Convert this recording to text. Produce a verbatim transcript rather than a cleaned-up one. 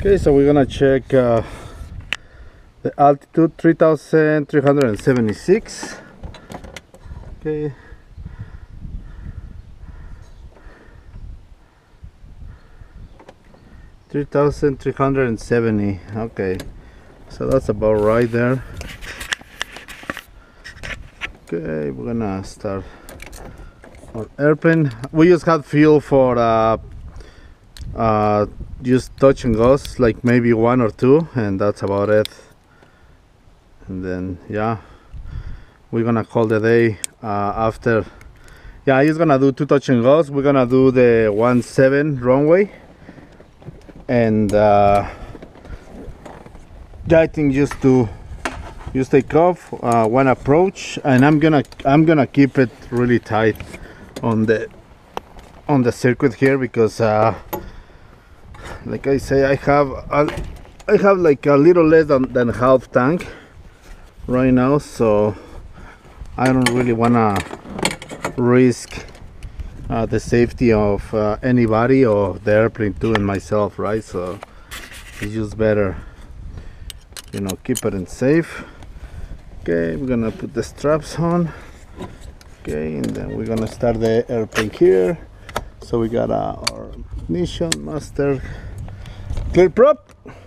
Okay, so we're gonna check uh, the altitude, three thousand three hundred seventy-six. Okay. three thousand three hundred seventy. Okay, so that's about right there. Okay, we're gonna start our airplane. We just had fuel for uh, uh, just touch and goes, like maybe one or two, and that's about it. And then yeah, we're gonna call the day uh, after. Yeah, he's gonna do two touch and goes. We're gonna do the one seven runway, and uh, yeah, I think just to just take off uh, one approach, and I'm gonna I'm gonna keep it really tight on the on the circuit here, because uh, like I say, I have a, I have like a little less than, than half tank right now, so I don't really wanna risk uh, the safety of uh, anybody or the airplane too, and myself, right? So it's just better, you know, keep it in safe. Okay, we're gonna put the straps on. Okay, and then we're gonna start the airplane here. So we got uh, our ignition master clear prop.